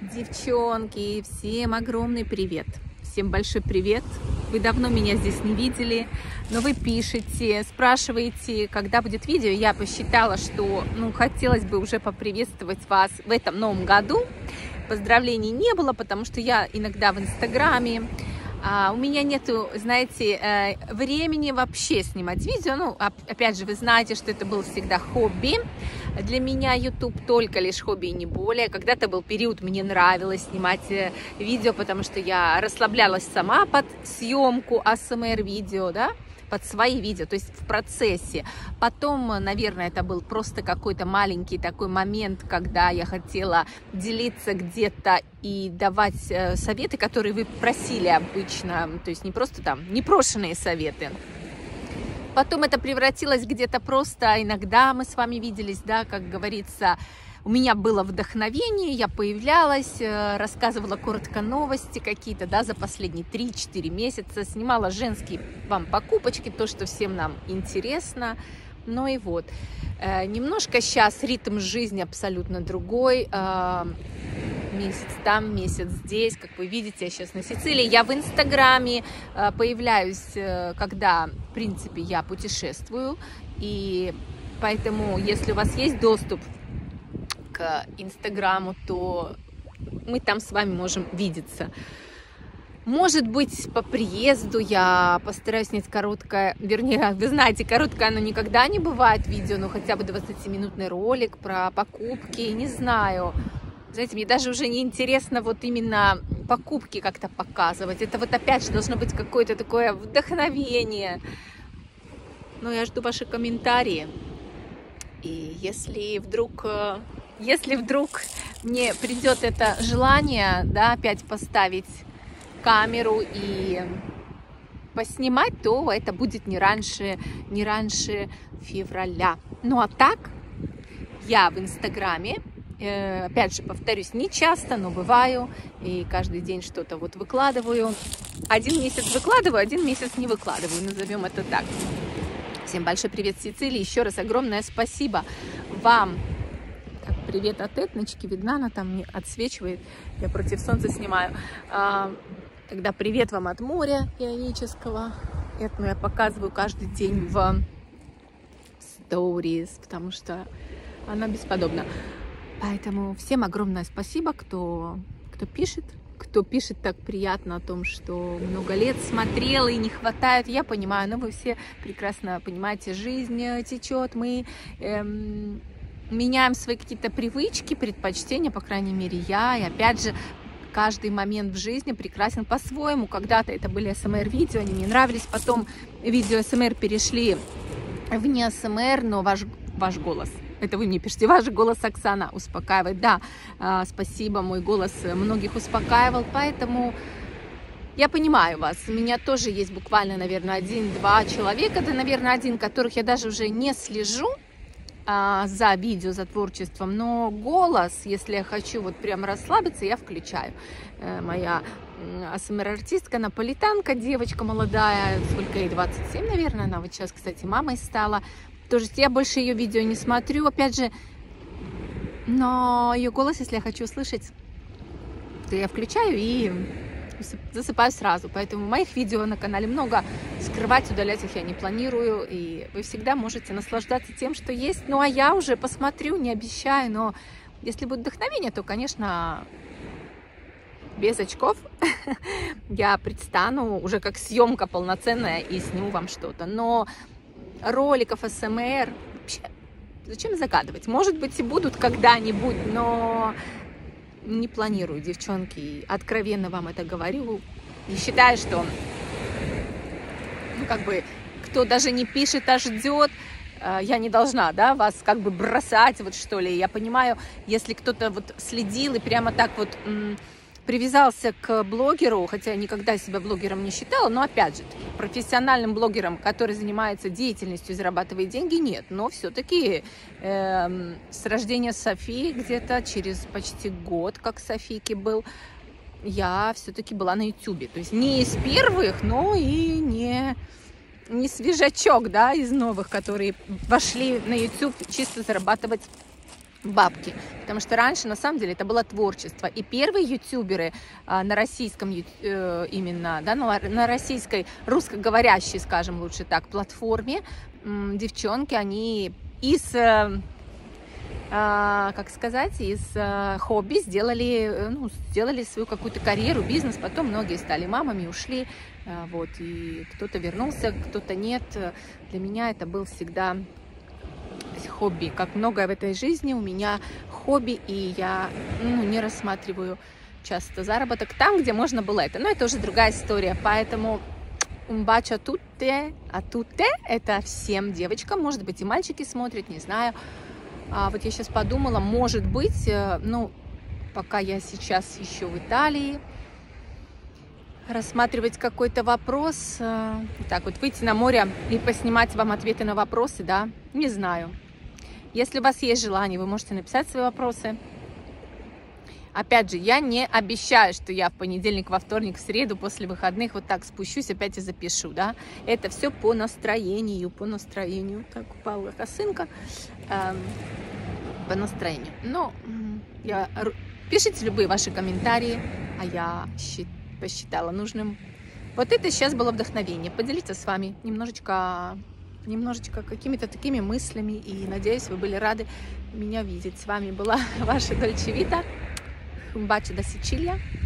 Девчонки, всем огромный привет! Всем большой привет! Вы давно меня здесь не видели, но вы пишете, спрашиваете, когда будет видео. Я посчитала, что хотелось бы уже поприветствовать вас в этом новом году. Поздравлений не было, потому что я иногда в Инстаграме. У меня нету, знаете, времени вообще снимать видео. Опять же, вы знаете, что это было всегда хобби. Для меня YouTube только лишь хобби и не более. Когда-то был период, мне нравилось снимать видео, потому что я расслаблялась сама под съемку АСМР-видео, да, под свои видео, то есть в процессе. Потом, наверное, это был просто какой-то маленький такой момент, когда я хотела делиться где-то и давать советы, которые вы просили обычно, то есть не просто там непрошенные советы. Потом это превратилось где-то просто, иногда мы с вами виделись, да, как говорится, у меня было вдохновение, я появлялась, рассказывала коротко новости какие-то, да, за последние 3-4 месяца, снимала женские вам покупочки, то, что всем нам интересно. Ну и вот, немножко сейчас ритм жизни абсолютно другой, месяц там, месяц здесь, как вы видите, я сейчас на Сицилии, я в Инстаграме появляюсь, когда, в принципе, я путешествую, и поэтому, если у вас есть доступ к Инстаграму, то мы там с вами можем видеться. Может быть, по приезду я постараюсь снять короткое, вернее, вы знаете, короткое оно никогда не бывает видео, но хотя бы 20-минутный ролик про покупки, не знаю. Знаете, мне даже уже не интересно вот именно покупки как-то показывать. Это вот опять же должно быть какое-то такое вдохновение. Но я жду ваши комментарии. И если вдруг мне придет это желание, да, опять поставить камеру и поснимать, то это будет не раньше февраля. Ну а так, я в Инстаграме, опять же, повторюсь, не часто, но бываю, и каждый день что-то вот выкладываю. Один месяц выкладываю, один месяц не выкладываю, назовем это так. Всем большой привет, Сицилии, еще раз огромное спасибо вам. Так, привет от Этночки, видна, она там мне отсвечивает, я против солнца снимаю. Тогда привет вам от моря ионического. Этну я показываю каждый день в сторис, потому что она бесподобна. Поэтому всем огромное спасибо, кто пишет так приятно о том, что много лет смотрел и не хватает. Я понимаю, но вы все прекрасно понимаете, жизнь течет, мы меняем свои какие-то привычки, предпочтения, по крайней мере, я. И опять же, каждый момент в жизни прекрасен по-своему. Когда-то это были АСМР-видео, они мне нравились. Потом видео АСМР перешли в не АСМР, но ваш голос. Это вы мне пишете, ваш голос, Оксана, успокаивает. Да, спасибо, мой голос многих успокаивал, поэтому я понимаю вас. У меня тоже есть буквально, наверное, 1-2 человека, да, наверное, один, которых я даже уже не слежу за видео, за творчеством, но голос, если я хочу вот прям расслабиться, я включаю. Моя АСМР-артистка, наполитанка, девочка молодая, сколько ей, 27, наверное, она вот сейчас, кстати, мамой стала. Тоже я больше ее видео не смотрю, опять же, но ее голос, если я хочу услышать, то я включаю и засыпаю сразу. Поэтому моих видео на канале много, скрывать, удалять их я не планирую, и вы всегда можете наслаждаться тем, что есть. Ну, а я уже посмотрю, не обещаю, но если будет вдохновение, то, конечно, без очков я предстану уже как съемка полноценная и сниму вам что-то. Но роликов АСМР вообще зачем загадывать? Может быть, и будут когда-нибудь, но не планирую, девчонки, откровенно вам это говорю. И считаю, что кто даже не пишет, а ждет, я не должна, да, вас как бы бросать, вот что ли. Я понимаю, если кто-то вот следил и прямо так вот привязался к блогеру, хотя никогда себя блогером не считала, но опять же, профессиональным блогером, который занимается деятельностью, зарабатывает деньги, нет. Но все-таки с рождения Софии, где-то через почти год, как Софийке был, я все-таки была на YouTube. То есть не из первых, но и не свежачок, да, из новых, которые вошли на YouTube чисто зарабатывать бабки, потому что раньше на самом деле это было творчество, и первые ютуберы на российском именно, да, на российской русскоговорящей, скажем лучше так, платформе, девчонки, они из, как сказать, из хобби сделали свою какую-то карьеру, бизнес, потом многие стали мамами, ушли, вот, и кто-то вернулся, кто-то нет. Для меня это был всегда хобби, как многое в этой жизни у меня хобби, и я не рассматриваю часто заработок там, где можно было это, но это уже другая история, поэтому un bacio a tutte, это всем девочкам, может быть и мальчики смотрят, не знаю. Вот я сейчас подумала, может быть, пока я сейчас еще в Италии, рассматривать какой-то вопрос, так вот выйти на море и поснимать вам ответы на вопросы, да, не знаю. Если у вас есть желание, вы можете написать свои вопросы. Опять же, я не обещаю, что я в понедельник, во вторник, в среду, после выходных вот так спущусь, опять и запишу, да. Это все по настроению. Так, упала косынка. По настроению. Но пишите любые ваши комментарии, а я посчитала нужным. Вот это сейчас было вдохновение. Поделиться с вами немножечко какими-то такими мыслями. И надеюсь, вы были рады меня видеть. С вами была ваша Дольче Вита. Un bacio da Sicilia.